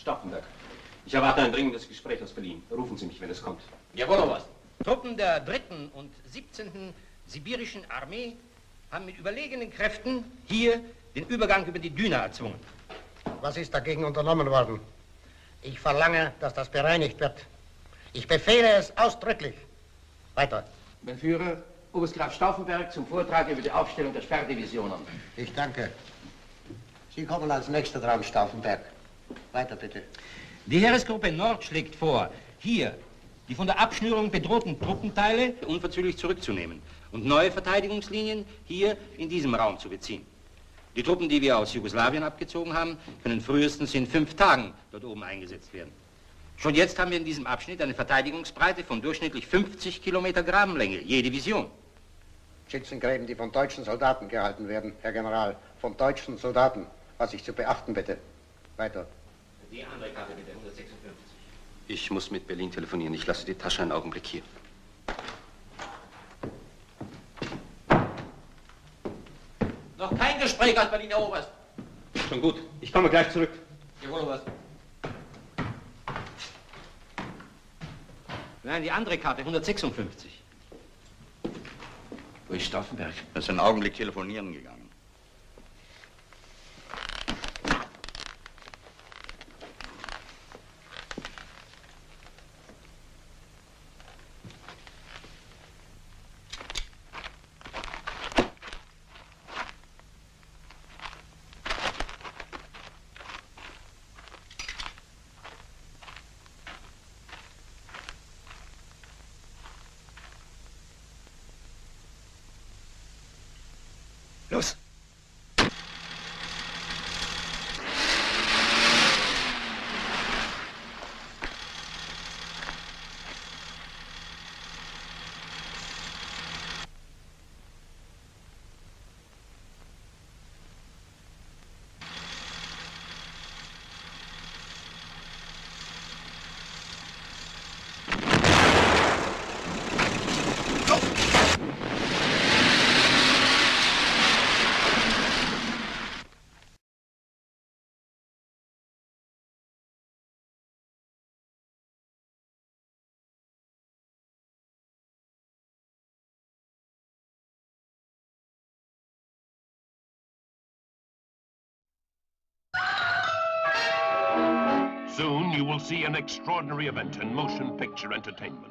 Stauffenberg. Ich erwarte ein dringendes Gespräch aus Berlin. Rufen Sie mich, wenn es kommt. Jawohl, Oberst. Truppen der 3. und 17. Sibirischen Armee haben mit überlegenen Kräften hier den Übergang über die Düne erzwungen. Was ist dagegen unternommen worden? Ich verlange, dass das bereinigt wird. Ich befehle es ausdrücklich. Weiter. Mein Führer, Oberst Graf Stauffenberg zum Vortrag über die Aufstellung der Sperrdivisionen. Ich danke. Sie kommen als Nächster dran, Stauffenberg. Weiter bitte. Die Heeresgruppe Nord schlägt vor, hier die von der Abschnürung bedrohten Truppenteile unverzüglich zurückzunehmen und neue Verteidigungslinien hier in diesem Raum zu beziehen. Die Truppen, die wir aus Jugoslawien abgezogen haben, können frühestens in 5 Tagen dort oben eingesetzt werden. Schon jetzt haben wir in diesem Abschnitt eine Verteidigungsbreite von durchschnittlich 50 Kilometer Grabenlänge, je Division. Schützengräben, die von deutschen Soldaten gehalten werden, Herr General. Von deutschen Soldaten. Was ich zu beachten bitte. Weiter. Die andere Karte bitte, 156. Ich muss mit Berlin telefonieren. Ich lasse die Tasche einen Augenblick hier. Noch kein Gespräch aus Berlin, Herr Oberst. Schon gut. Ich komme gleich zurück. Jawohl, Oberst. Nein, die andere Karte, 156. Wo ist Stauffenberg? Er ist einen Augenblick telefonieren gegangen. Los! Soon you will see an extraordinary event in motion picture entertainment.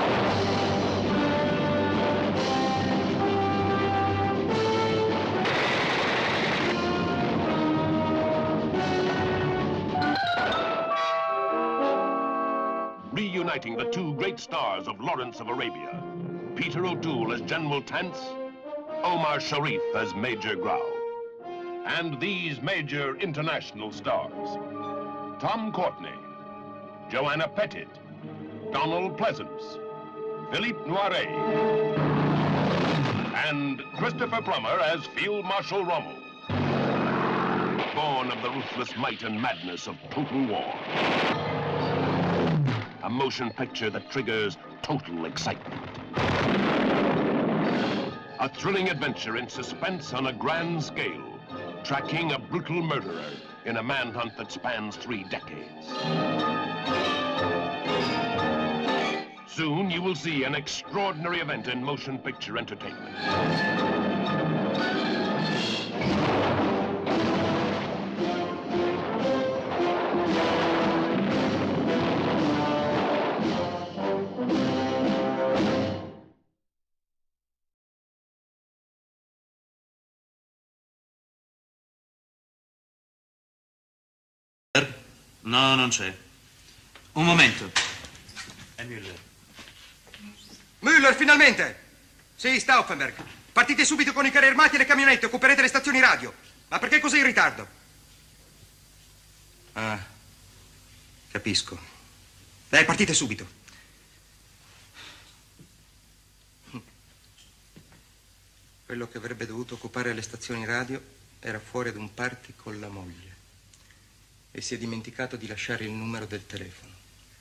Reuniting the 2 great stars of Lawrence of Arabia, Peter O'Toole as General Tance, Omar Sharif as Major Grau. And these major international stars: Tom Courtney, Joanna Pettit, Donald Pleasance, Philippe Noiret, and Christopher Plummer as Field Marshal Rommel, born of the ruthless might and madness of total war. A motion picture that triggers total excitement. A thrilling adventure in suspense on a grand scale, tracking a brutal murderer in a manhunt that spans 3 decades. Soon you will see an extraordinary event in motion picture entertainment. No, non c'è. Un momento. È Müller. Müller, finalmente! Sì, Stauffenberg. Partite subito con i carri armati e le camionette, occuperete le stazioni radio. Ma perché così in ritardo? Ah, capisco. Partite subito. Quello che avrebbe dovuto occupare le stazioni radio era fuori ad un party con la moglie. E si è dimenticato di lasciare il numero del telefono.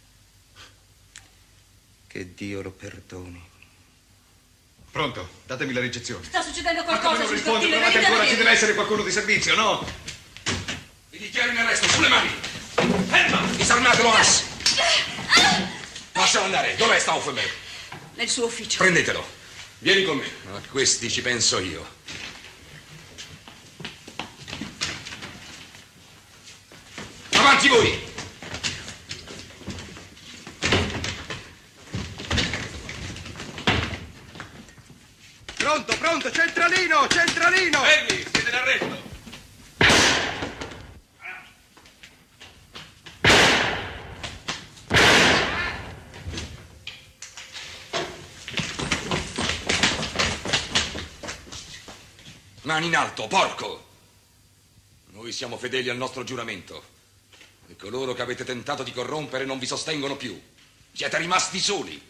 Che Dio lo perdoni. Pronto, datemi la ricezione. Sta succedendo qualcosa sul cortile. Provate ancora, ci deve essere qualcuno di servizio, no? Vi dichiaro in arresto, sulle mani! Ferma! Disarmatelo, Ass! Lascialo andare. Dov'è Stauffenberg? Nel suo ufficio. Prendetelo. Vieni con me. A questi ci penso io. Avanti voi! Pronto, pronto, centralino, centralino! Fermi, siete in arresto. Mani in alto, porco! Noi siamo fedeli al nostro giuramento e coloro che avete tentato di corrompere non vi sostengono più. Siete rimasti soli.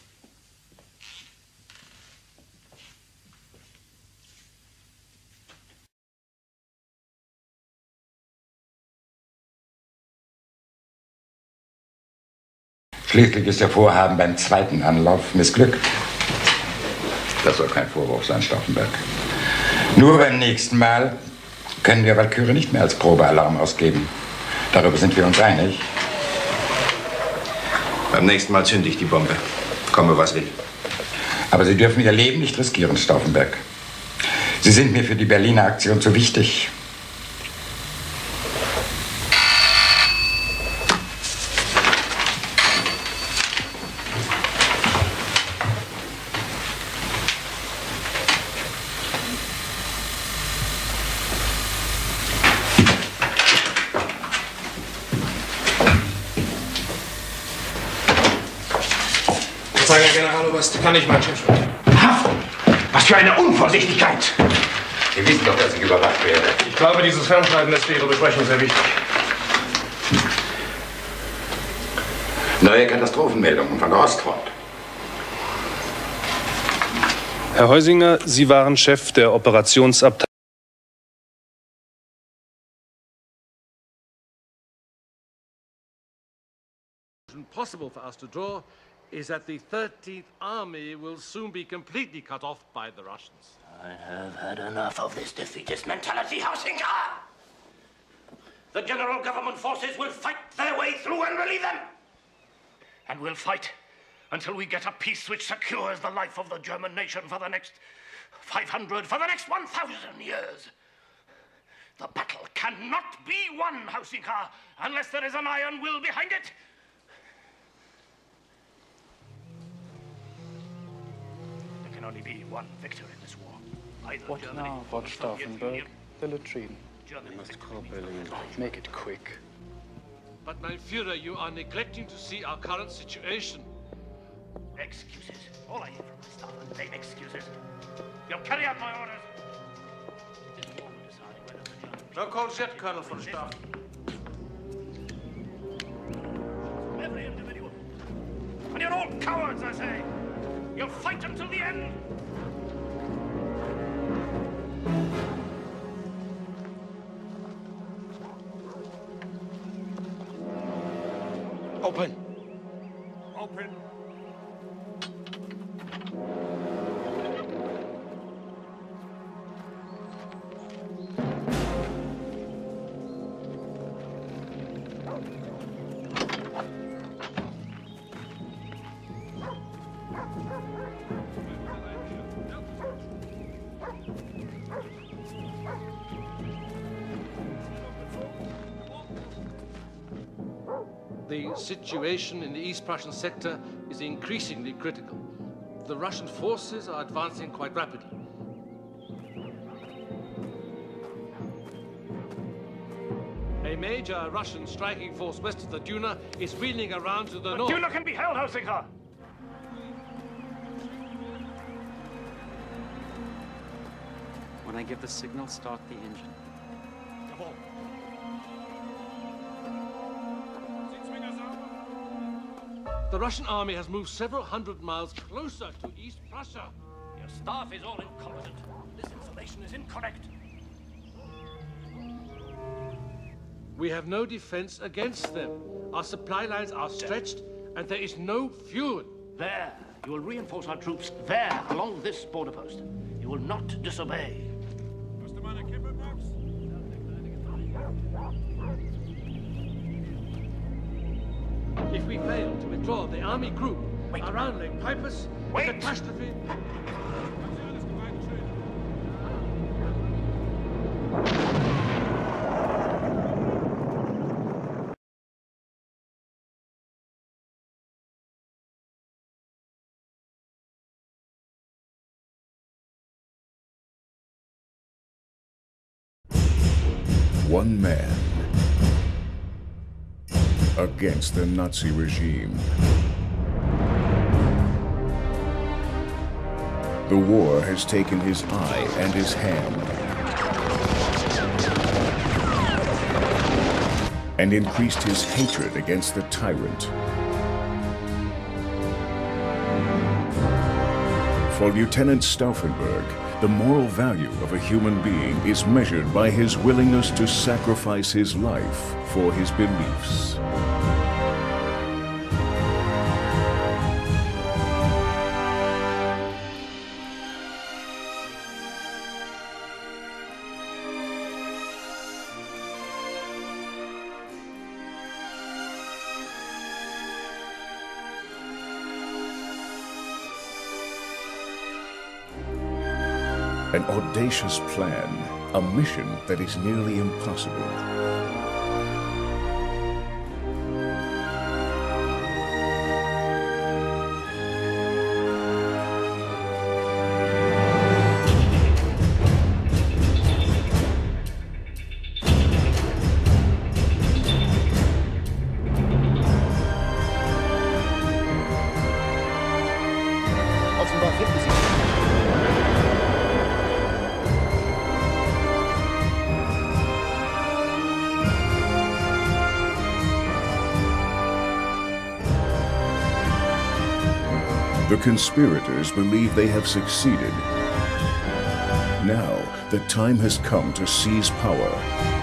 Schließlich ist Ihr Vorhaben beim zweiten Anlauf missglückt. Das soll kein Vorwurf sein, Stauffenberg. Nur beim nächsten Mal können wir Walküre nicht mehr als Probealarm ausgeben. Darüber sind wir uns einig. Beim nächsten Mal zünde ich die Bombe. Komme, was will. Aber Sie dürfen Ihr Leben nicht riskieren, Stauffenberg. Sie sind mir für die Berliner Aktion zu wichtig. Herr Generaloberst, kann ich mein Chef? Haft! Was für eine Unvorsichtigkeit! Sie wissen doch, dass ich überwacht werde. Ich glaube, dieses Fernschreiben ist für Ihre Besprechung sehr wichtig. Neue Katastrophenmeldungen von der Ostfront. Herr Heusinger, Sie waren Chef der Operationsabteilung. Possible for us to draw is that the 13th Army will soon be completely cut off by the Russians. I have had enough of this defeatist mentality, Hausinger. The general government forces will fight their way through and relieve them. And we'll fight until we get a peace which secures the life of the German nation for the next 500, for the next 1,000 years. The battle cannot be won, Hausinger, unless there is an iron will behind it. There can only be one victor in this war. Either What Germany now, or Von the Soviet Stauffenberg? Union. The latrine. Germany must call Berlin. Make it quick. But, mein Führer, you are neglecting to see our current situation. Excuses. All I hear from my staff are lame excuses. You'll carry out my orders. This war will decide whether the Germans... No calls yet, Colonel von Staff. Every individual. And you're all cowards, I say. You'll fight until the end. Open. Open. The situation in the East Prussian sector is increasingly critical. The Russian forces are advancing quite rapidly. A major Russian striking force west of the Duna is wheeling around to the north. Duna can be held, Hausinger. When I give the signal, start the engine. The Russian army has moved several hundred miles closer to East Prussia. Your staff is all incompetent. This information is incorrect. We have no defense against them. Our supply lines are stretched, and there is no fuel. There. You will reinforce our troops there, along this border post. You will not disobey. If we fail to withdraw the army group around Lake Peipus, the catastrophe... One man against the Nazi regime. The war has taken his eye and his hand and increased his hatred against the tyrant. For Lieutenant Stauffenberg, the moral value of a human being is measured by his willingness to sacrifice his life for his beliefs. An audacious plan, a mission that is nearly impossible. Offenbar finden Sie. The conspirators believe they have succeeded. Now, the time has come to seize power.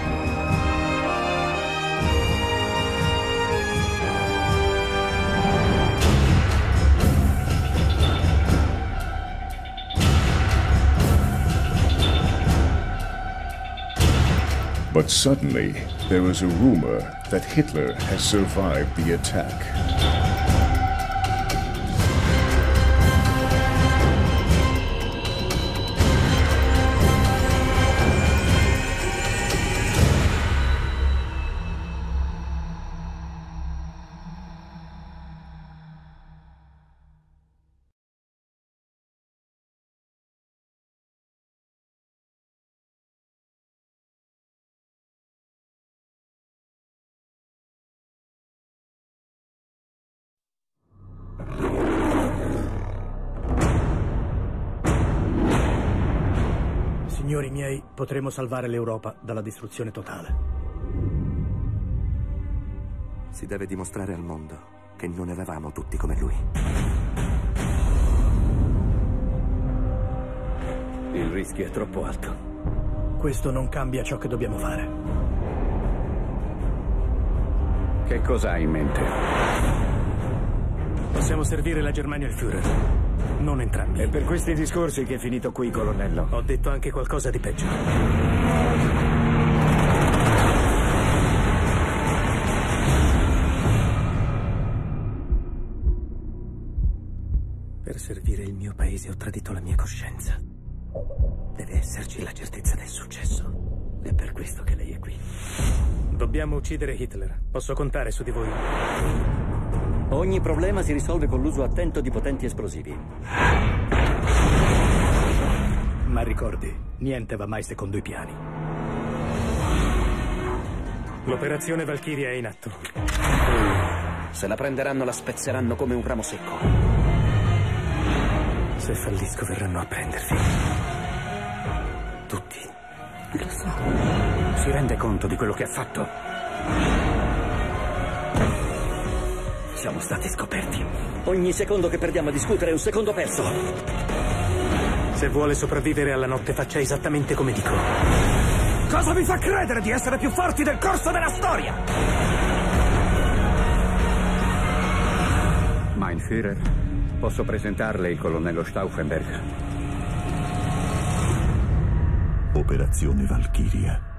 But suddenly, there is a rumor that Hitler has survived the attack. Signori miei, potremo salvare l'Europa dalla distruzione totale. Si deve dimostrare al mondo che non eravamo tutti come lui. Il rischio è troppo alto. Questo non cambia ciò che dobbiamo fare. Che cosa hai in mente? Possiamo servire la Germania e il Führer. Non entrambi. È per questi discorsi che è finito qui, colonnello. Ho detto anche qualcosa di peggio. Per servire il mio paese ho tradito la mia coscienza. Deve esserci la certezza del successo. È per questo che lei è qui. Dobbiamo uccidere Hitler. Posso contare su di voi? Ogni problema si risolve con l'uso attento di potenti esplosivi. Ma ricordi, niente va mai secondo i piani. L'operazione Valchiria è in atto. Se la prenderanno la spezzeranno come un ramo secco. Se fallisco verranno a prendervi. Tutti. Lo so. Si rende conto di quello che ha fatto? Siamo stati scoperti. Ogni secondo che perdiamo a discutere è un secondo perso. Se vuole sopravvivere alla notte, faccia esattamente come dico. Cosa vi fa credere di essere più forti del corso della storia? Mein Führer, posso presentarle il colonnello Stauffenberg. Operazione Valchiria.